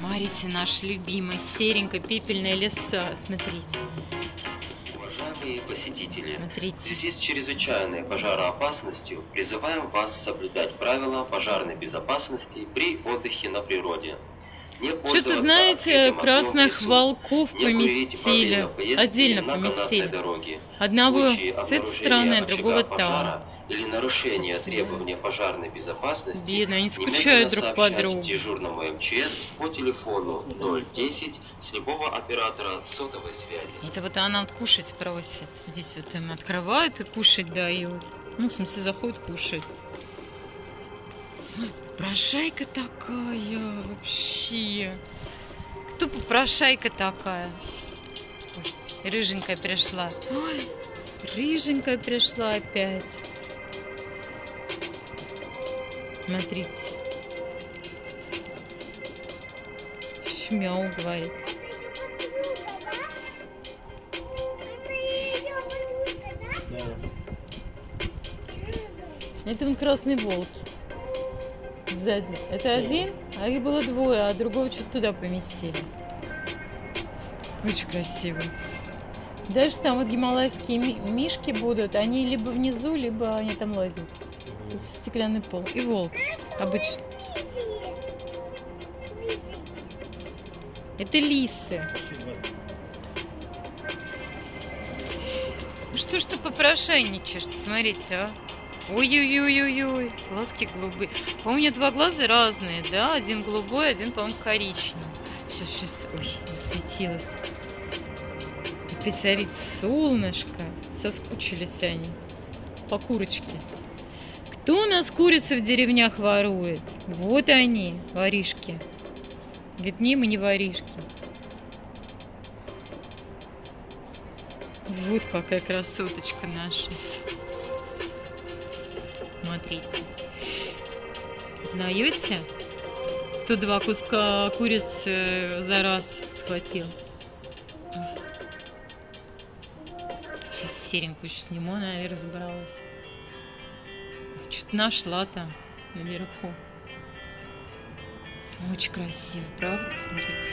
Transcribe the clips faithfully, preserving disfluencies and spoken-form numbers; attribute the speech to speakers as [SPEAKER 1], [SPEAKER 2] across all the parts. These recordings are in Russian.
[SPEAKER 1] Смотрите, наш любимый серенько-пепельная леса. Смотрите.
[SPEAKER 2] Уважаемые посетители,
[SPEAKER 1] Смотрите.
[SPEAKER 2] в связи с чрезвычайной пожароопасностью призываем вас соблюдать правила пожарной безопасности при отдыхе на природе.
[SPEAKER 1] Что-то, знаете, красных волков поместили, отдельно поместили. Одного с этой стороны, а другого там.
[SPEAKER 2] Или нарушение требований пожарной безопасности,
[SPEAKER 1] бедно, они скучают друг по другу.
[SPEAKER 2] Дежурному эм че эс по телефону ноль десять с любого оператора сотовой связи.
[SPEAKER 1] Это вот она вот кушать просит. Здесь вот им открывают и кушать дают. Ну, в смысле, заходит кушать. Попрошайка такая вообще. Кто попрошайка такая? Ой, рыженькая пришла. Ой, рыженькая пришла опять. Смотрите. Шмяу говорит. Это он красный волк. Сзади. Это один, а их было двое, а другого что-то туда поместили. Очень красиво. Дальше там вот гималайские мишки будут. Они либо внизу, либо они там лазят. Стеклянный пол. И волк. Обычно. Это лисы. Что ж ты попрошайничаешь? Смотрите, а. Ой-ой-ой-ой-ой. Глазки голубые. По-моему, у меня два глаза разные, да? Один голубой, один, по-моему, коричневый. Сейчас, сейчас. Ой, засветилась. Опять, смотрите, солнышко. Соскучились они. По курочке. Кто у нас курицы в деревнях ворует? Вот они, воришки. Говорит, не, мы не воришки. Вот какая красоточка наша. Смотрите. Знаете, кто два куска курицы за раз схватил? Сейчас серенькую еще сниму, она, наверное, разобралась. Что-то нашла там наверху. Очень красиво, правда? Смотрите.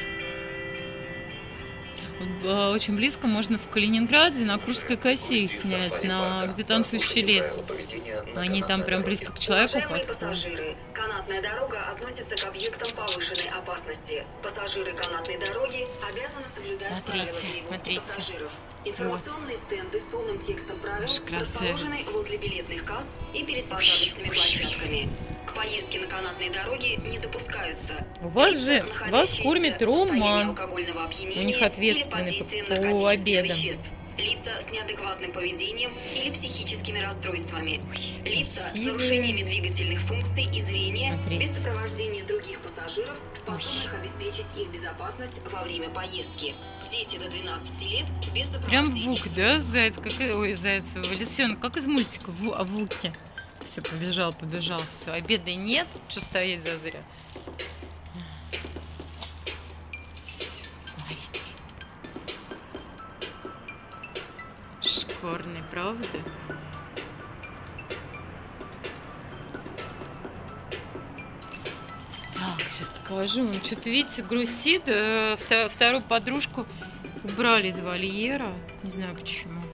[SPEAKER 1] Вот, а, очень близко можно в Калининграде на Куршской косе их снять, на где танцующий лес. Они там прям близко к человеку подходят.
[SPEAKER 3] Пассажиры. Канатная дорога относится к объектам повышенной опасности. Пассажиры канатной дороги обязаны соблюдать правила перевозки пассажиров. Информационные стенды с полным текстом правил расположены возле билетных касс и перед посадочными площадками. К поездке на канатной дороге не допускаются.
[SPEAKER 1] У вас же, вас кормит Роман. У них ответственный по, по обедам.
[SPEAKER 3] Лица с неадекватным поведением или психическими расстройствами.
[SPEAKER 1] Ой,
[SPEAKER 3] лица
[SPEAKER 1] красивые.
[SPEAKER 3] с нарушениями двигательных функций и зрения.
[SPEAKER 1] Смотрите.
[SPEAKER 3] Без сопровождения других пассажиров, способных Ой. обеспечить их безопасность во время поездки. Дети до двенадцати лет без сопровождения.
[SPEAKER 1] Прям Вук, да, заяц? Как, ой, заяц, лисенок, как из мультика, Ву, о Вуке. Все, побежал, побежал, все, обеда нет, что стоять зазря. Шикарный, правда? Так, сейчас покажу. Он что-то, видите, грустит. Вторую подружку убрали из вольера. Не знаю почему.